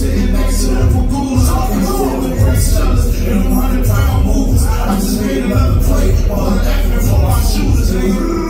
sitting next to them for goons. Talking to the Griseldas and them 100-pound moves. I just made another play while I'm acting for my shooters.